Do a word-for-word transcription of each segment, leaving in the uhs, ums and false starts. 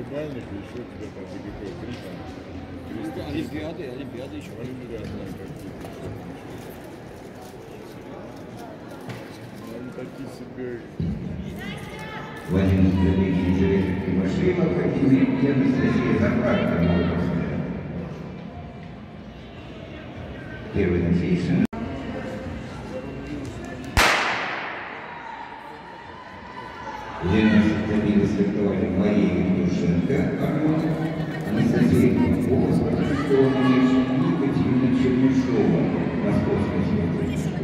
Бальник, и еще у тебя там ДГП три, там, Олимпиады, Олимпиады еще. Олимпиады, они такие себе... В один из других интересных Тимошеева хотели Анастасия Захарова. Первый носитель. Лена добилась виртуальной Марии Душенко, Анастасия Попова, Екатерина Чернышова, Московская смотрится.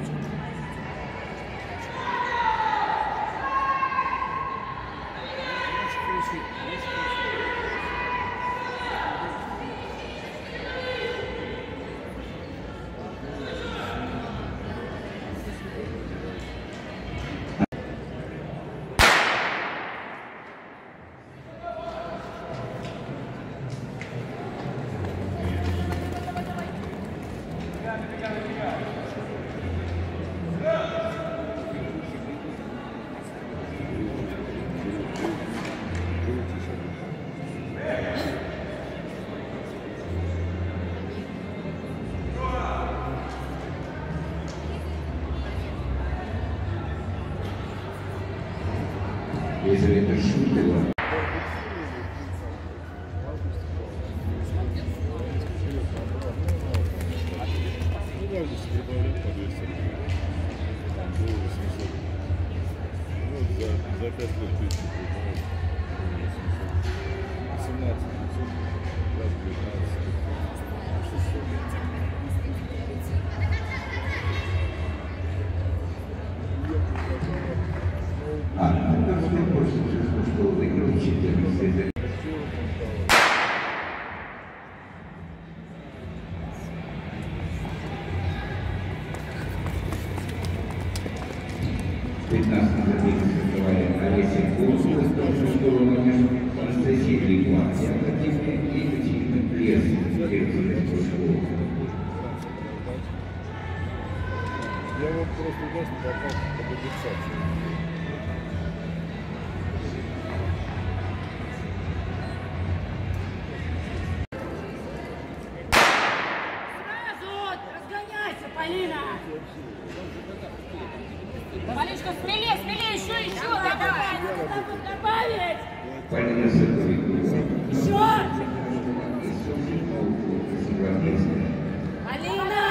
Если это шутка. За пять лет тысяч, семнадцать, девятнадцать, шестьсот. А, это что больше, что выиграл четырнадцать. пятнадцать забегов Олеся Курсова, Анастасия Легуан, Екатерина Плес, Я вот просто ужасно попал под индексацию. Полина! Полиночка, смелее, смелее, еще, еще, давай, надо добавить! Полина Соколикова. Еще! Полина!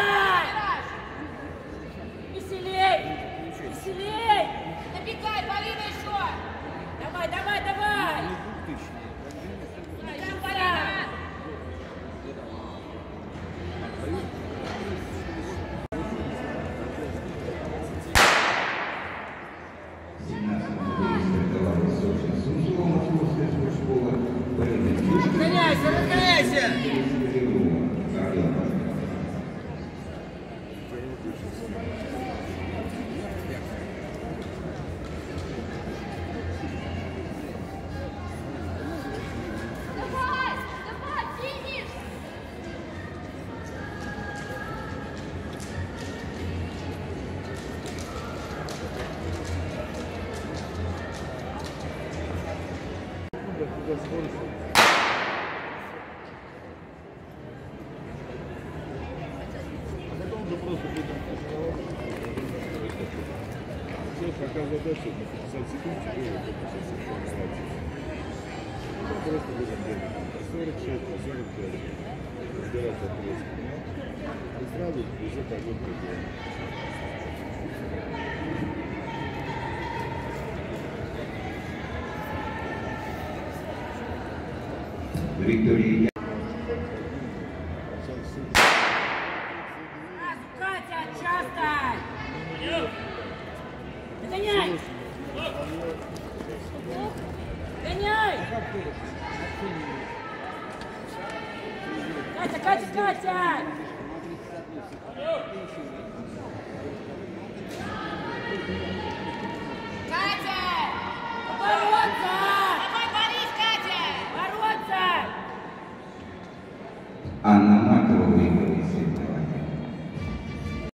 Веселей! Веселей! Набегай, Полина, еще! Давай, давай, давай! Там пора! Разгоняйся, разгоняйся! Давай, давай, финиш! Пока задача на пятьдесят секунд тебе вот пятьдесят секунд хватит. Просто будем делать сорок шесть, сорок пять. Разбираться отрезки. И сразу уже пойдет предел. Виктория. Катя, часто! Гоняй! Гоняй! Катя, Катя, Катя!